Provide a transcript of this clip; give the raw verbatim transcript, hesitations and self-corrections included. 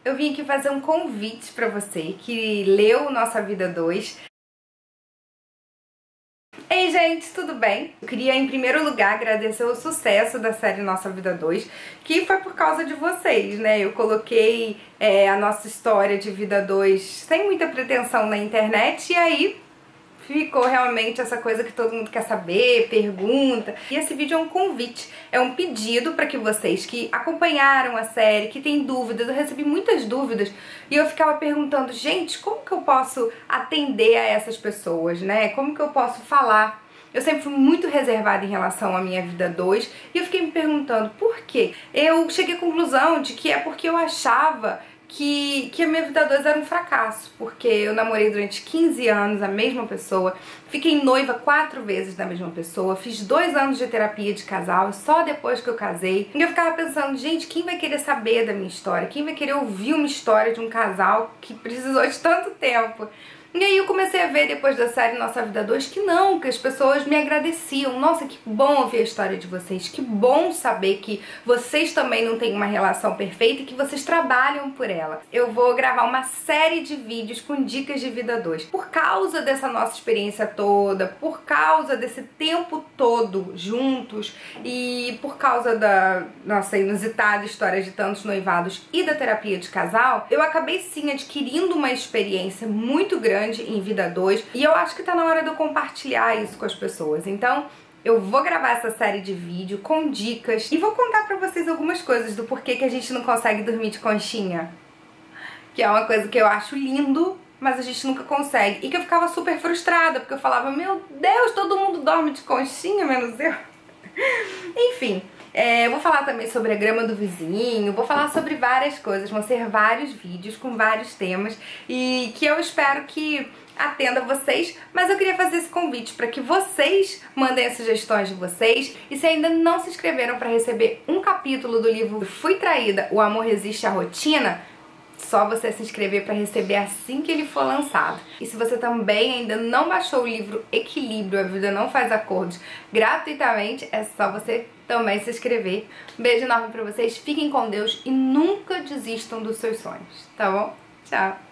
eu vim aqui fazer um convite pra você que leu Nossa Vida dois. Ei gente, tudo bem? Eu queria em primeiro lugar agradecer o sucesso da série Nossa Vida dois, que foi por causa de vocês, né? Eu coloquei é, a nossa história de Vida dois sem muita pretensão na internet e aí ficou realmente essa coisa que todo mundo quer saber, pergunta. E esse vídeo é um convite, é um pedido para que vocês que acompanharam a série, que têm dúvidas, eu recebi muitas dúvidas e eu ficava perguntando, gente, como que eu posso atender a essas pessoas, né? Como que eu posso falar? Eu sempre fui muito reservada em relação à minha Vida dois e eu fiquei me perguntando por quê. Eu cheguei à conclusão de que é porque eu achava Que, que a minha Vida dois era um fracasso, porque eu namorei durante quinze anos a mesma pessoa, fiquei noiva quatro vezes da mesma pessoa, fiz dois anos de terapia de casal, só depois que eu casei. E eu ficava pensando, gente, quem vai querer saber da minha história? Quem vai querer ouvir uma história de um casal que precisou de tanto tempo? E aí eu comecei a ver depois da série Nossa Vida dois que não, que as pessoas me agradeciam. Nossa, que bom ouvir a história de vocês, que bom saber que vocês também não têm uma relação perfeita e que vocês trabalham por ela. Eu vou gravar uma série de vídeos com dicas de Vida dois. Por causa dessa nossa experiência toda, por causa desse tempo todo juntos e por causa da nossa inusitada história de tantos noivados e da terapia de casal, eu acabei sim adquirindo uma experiência muito grande em Vida dois e eu acho que tá na hora de eu compartilhar isso com as pessoas. Então eu vou gravar essa série de vídeo com dicas e vou contar pra vocês algumas coisas do porquê que a gente não consegue dormir de conchinha, que é uma coisa que eu acho lindo, mas a gente nunca consegue, e que eu ficava super frustrada, porque eu falava, meu Deus, todo mundo dorme de conchinha, menos eu. Enfim, é, eu vou falar também sobre a grama do vizinho, vou falar sobre várias coisas, vão ser vários vídeos com vários temas e que eu espero que atenda vocês, mas eu queria fazer esse convite para que vocês mandem as sugestões de vocês e se ainda não se inscreveram para receber um capítulo do livro Fui Traída, O Amor Resiste à Rotina, só você se inscrever para receber assim que ele for lançado. E se você também ainda não baixou o livro Equilíbrio, A Vida Não Faz Acordos, gratuitamente, é só você também se inscrever. Um beijo enorme pra vocês, fiquem com Deus e nunca desistam dos seus sonhos, tá bom? Tchau!